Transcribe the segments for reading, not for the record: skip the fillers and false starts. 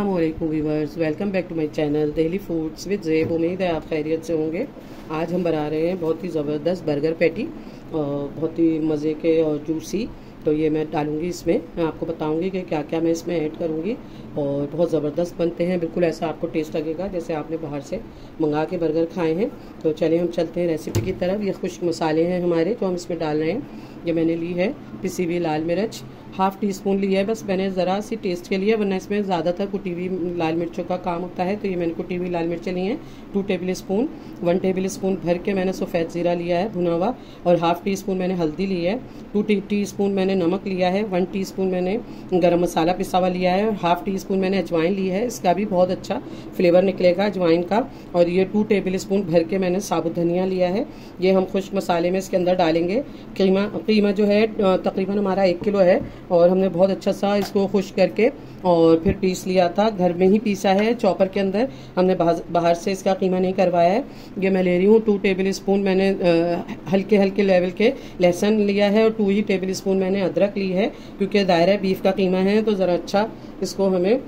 अस्सलामुअलैकुम viewers, welcome back to my channel daily foods with Zeb. उम्मीद है आप खैरियत से होंगे। आज हम बना रहे हैं बहुत ही ज़बरदस्त बर्गर पैटी, बहुत ही मज़े के और जूसी। तो ये मैं डालूंगी इसमें, मैं आपको बताऊंगी कि क्या क्या मैं इसमें ऐड करूंगी और बहुत ज़बरदस्त बनते हैं। बिल्कुल ऐसा आपको टेस्ट लगेगा जैसे आपने बाहर से मंगा के बर्गर खाए हैं। तो चलिए हम चलते हैं रेसिपी की तरफ। ये खुश्क मसाले हैं हमारे जो हम इसमें डाल रहे हैं। ये मैंने ली है पिसी हुई लाल मिर्च, हाफ़ टी स्पून ली है बस मैंने ज़रा सी टेस्ट के लिए, वरना इसमें ज़्यादातर कुटी हुई लाल मिर्चों का काम होता है। तो ये मैंने कुटी हुई लाल मिर्चें ली हैं 2 टेबल स्पून। 1 टेबल स्पून भर के मैंने सफ़ेद ज़ीरा लिया है भुना हुआ, और हाफ़ टी स्पून मैंने हल्दी ली है। 2 टी स्पून मैंने नमक लिया है। 1 टी स्पून मैंने गरम मसाला पिसा हुआ लिया है, और हाफ़ टी स्पून मैंने अजवाइन ली है। इसका भी बहुत अच्छा फ्लेवर निकलेगा अजवाइन का। और ये 2 टेबल स्पून भर के मैंने साबुत धनिया लिया है। ये हम खुश्क मसाले में इसके अंदर डालेंगे। कीमा जो है तकरीबन हमारा 1 किलो है, और हमने बहुत अच्छा सा इसको खुश्क करके और फिर पीस लिया था। घर में ही पीसा है चॉपर के अंदर, हमने बाहर से इसका कीमा नहीं करवाया है। ये मैं ले रही हूँ 2 टेबल स्पून मैंने हल्के हल्के लेवल के लहसुन लिया है, और 2 ही टेबल स्पून मैंने अदरक ली है। क्योंकि दायरा बीफ का कीमा है तो ज़रा अच्छा इसको हमें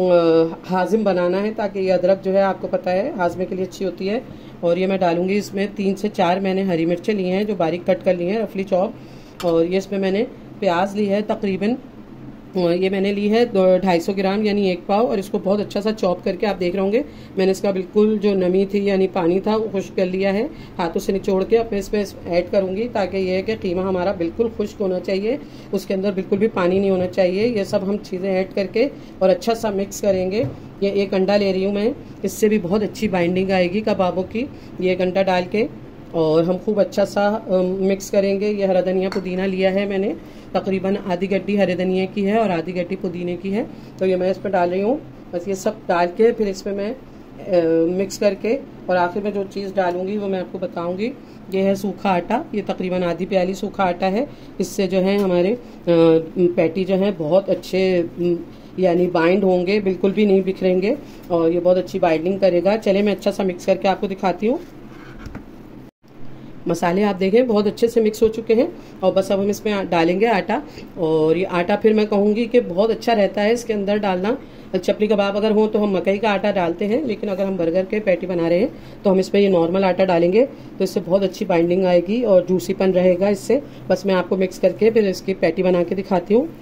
हाजिम बनाना है, ताकि ये अदरक जो है आपको पता है हाजमे के लिए अच्छी होती है। और ये मैं डालूंगी इसमें 3 से 4 मैंने हरी मिर्चें ली हैं जो बारीक कट कर ली हैं रफली चॉप। और ये इसमें मैंने प्याज ली है तकरीबन, ये मैंने ली है 250 ग्राम यानी 1 पाव, और इसको बहुत अच्छा सा चॉप करके आप देख रहे होंगे मैंने इसका बिल्कुल जो नमी थी यानी पानी था वो खुश्क कर लिया है। हाथों से निचोड़ के अपने इसमें ऐड करूंगी, ताकि ये है कि कीमा हमारा बिल्कुल खुश्क होना चाहिए, उसके अंदर बिल्कुल भी पानी नहीं होना चाहिए। ये सब हम चीज़ें ऐड करके और अच्छा सा मिक्स करेंगे। ये 1 अंडा ले रही हूँ मैं, इससे भी बहुत अच्छी बाइंडिंग आएगी कबाबों की। ये 1 अंडा डाल के और हम खूब अच्छा सा मिक्स करेंगे। ये हरा धनिया पुदीना लिया है मैंने, तकरीबन आधी गड्डी हरे धनिया की है और आधी गड्डी पुदीने की है। तो ये मैं इसमें डाल रही हूँ। बस ये सब डाल के फिर इसमें मैं मिक्स करके, और आखिर में जो चीज़ डालूंगी वो मैं आपको बताऊंगी। ये है सूखा आटा, ये तकरीबन आधी प्याली सूखा आटा है। इससे जो है हमारे पैटी जो है बहुत अच्छे यानी बाइंड होंगे, बिल्कुल भी नहीं बिखरेंगे, और ये बहुत अच्छी बाइंडिंग करेगा। चले मैं अच्छा सा मिक्स करके आपको दिखाती हूँ। मसाले आप देखें बहुत अच्छे से मिक्स हो चुके हैं, और बस अब हम इसमें डालेंगे आटा। और ये आटा फिर मैं कहूँगी कि बहुत अच्छा रहता है इसके अंदर डालना। चपली कबाब अगर हो तो हम मकई का आटा डालते हैं, लेकिन अगर हम बर्गर के पैटी बना रहे हैं तो हम इसमें ये नॉर्मल आटा डालेंगे, तो इससे बहुत अच्छी बाइंडिंग आएगी और जूसीपन रहेगा इससे। बस मैं आपको मिक्स करके फिर इसकी पैटी बना के दिखाती हूँ।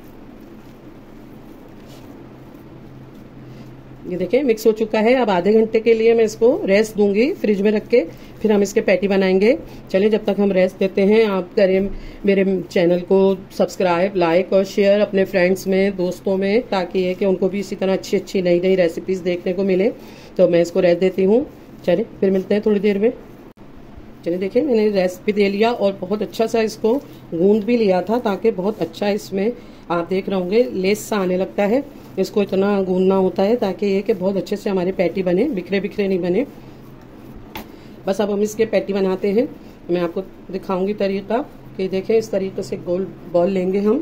ये देखें मिक्स हो चुका है। अब आधे घंटे के लिए मैं इसको रेस्ट दूंगी फ्रिज में रख के, फिर हम इसके पैटी बनाएंगे। चलिए जब तक हम रेस्ट देते हैं, आप करें मेरे चैनल को सब्सक्राइब, लाइक और शेयर अपने फ्रेंड्स में, दोस्तों में, ताकि ये कि उनको भी इसी तरह अच्छी अच्छी नई नई रेसिपीज़ देखने को मिले। तो मैं इसको रेस्ट देती हूँ। चलिए फिर मिलते हैं थोड़ी देर में। चलिए देखिए मैंने रेस्ट भी दे लिया और बहुत अच्छा सा इसको गूंद भी लिया था, ताकि बहुत अच्छा इसमें आप देख रहे होंगे लेस सा आने लगता है। इसको इतना गूंदना होता है ताकि ये कि बहुत अच्छे से हमारे पैटी बने, बिखरे बिखरे नहीं बने। बस अब हम इसके पैटी बनाते हैं। मैं आपको दिखाऊंगी तरीका कि देखें इस तरीके से गोल बॉल लेंगे हम,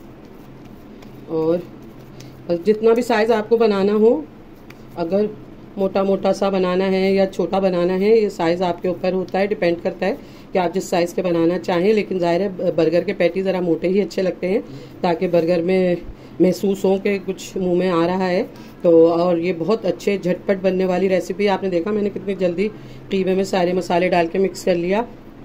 और जितना भी साइज़ आपको बनाना हो, अगर मोटा मोटा सा बनाना है या छोटा बनाना है, ये साइज़ आपके ऊपर होता है, डिपेंड करता है कि आप जिस साइज़ के बनाना चाहें। लेकिन ज़ाहिर है बर्गर के पैटी ज़रा मोटे ही अच्छे लगते हैं, ताकि बर्गर में महसूस हो कि कुछ मुंह में आ रहा है। तो और ये बहुत अच्छे झटपट बनने वाली रेसिपी। आपने देखा मैंने कितनी जल्दी कीमे में सारे मसाले डाल के मिक्स कर लिया।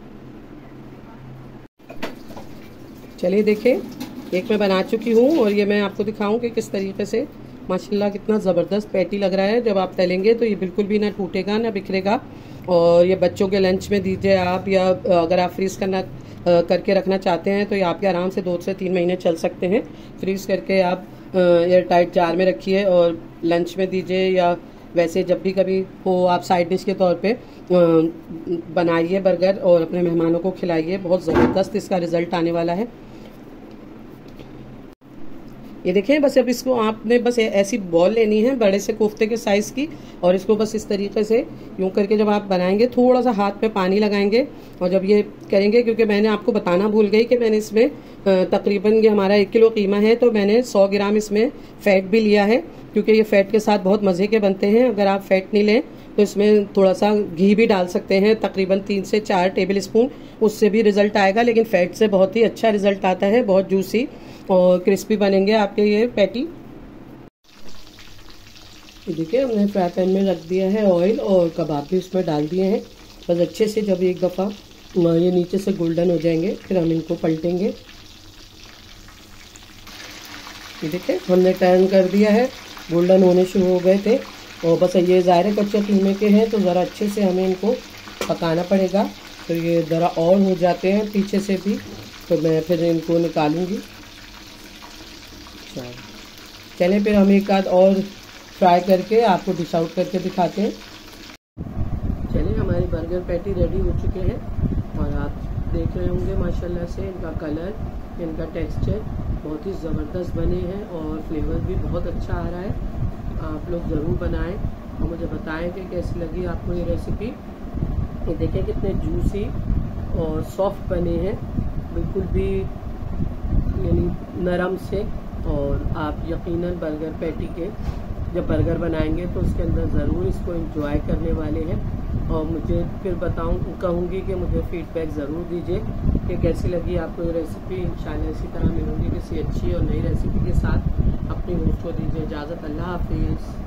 चलिए देखें एक मैं बना चुकी हूँ, और ये मैं आपको दिखाऊं कि किस तरीके से माशाल्लाह कितना ज़बरदस्त पैटी लग रहा है। जब आप तलेंगे तो ये बिल्कुल भी ना टूटेगा ना बिखरेगा। और ये बच्चों के लंच में दीजिए आप, या अगर आप फ्रीज़ करके रखना चाहते हैं तो ये आपके आराम से 2 से 3 महीने चल सकते हैं। फ्रीज़ करके आप एयर टाइट जार में रखिए और लंच में दीजिए, या वैसे जब भी कभी हो आप साइड डिश के तौर पे बनाइए बर्गर और अपने मेहमानों को खिलाइए। बहुत ज़बरदस्त इसका रिज़ल्ट आने वाला है। ये देखें बस अब इसको आपने बस ऐसी बॉल लेनी है बड़े से कोफ्ते के साइज़ की, और इसको बस इस तरीके से यूं करके जब आप बनाएंगे थोड़ा सा हाथ पे पानी लगाएंगे, और जब ये करेंगे, क्योंकि मैंने आपको बताना भूल गई कि मैंने इसमें तकरीबन ये हमारा 1 किलो कीमा है, तो मैंने 100 ग्राम इसमें फ़ैट भी लिया है, क्योंकि ये फ़ैट के साथ बहुत मज़े के बनते हैं। अगर आप फ़ैट नहीं लें तो इसमें थोड़ा सा घी भी डाल सकते हैं, तकरीबन 3 से 4 टेबल स्पून, उससे भी रिज़ल्ट आएगा। लेकिन फ़ैट से बहुत ही अच्छा रिज़ल्ट आता है, बहुत जूसी और क्रिस्पी बनेंगे आपके ये पैटी। ये देखिए हमने फ्राई पैन में रख दिया है ऑयल और कबाब भी उसमें डाल दिए हैं। बस अच्छे से जब एक दफ़ा ये नीचे से गोल्डन हो जाएंगे फिर हम इनको पलटेंगे। ये देखिए हमने टर्न कर दिया है, गोल्डन होने शुरू हो गए थे और बस ये ज़ाहिर कच्चे कीमे के हैं तो ज़रा अच्छे से हमें इनको पकाना पड़ेगा। तो ये ज़रा और हो जाते हैं पीछे से भी, तो मैं फिर इनको निकालूंगी। चलें फिर हम एक आध और फ्राई करके आपको डिश आउट करके दिखाते हैं। चलिए हमारी बर्गर पैटी रेडी हो चुके हैं और आप देख रहे होंगे माशाल्लाह से इनका कलर, इनका टेक्सचर बहुत ही ज़बरदस्त बने हैं और फ्लेवर भी बहुत अच्छा आ रहा है। आप लोग ज़रूर बनाएं और मुझे बताएं कि कैसी लगी आपको ये रेसिपी। ये देखें कितने जूसी और सॉफ्ट बने हैं, बिल्कुल भी यानी नरम से। और आप यकीनन बर्गर पैटी के जब बर्गर बनाएंगे तो उसके अंदर ज़रूर इसको एंजॉय करने वाले हैं। और मुझे फिर कहूँगी कि मुझे फीडबैक ज़रूर दीजिए कि कैसी लगी आपको ये रेसिपी। इंशाल्लाह इसी तरह मिलूंगी किसी अच्छी और नई रेसिपी के साथ। अपनी होस्ट को दीजिए इजाज़त। अल्लाह हाफिज़।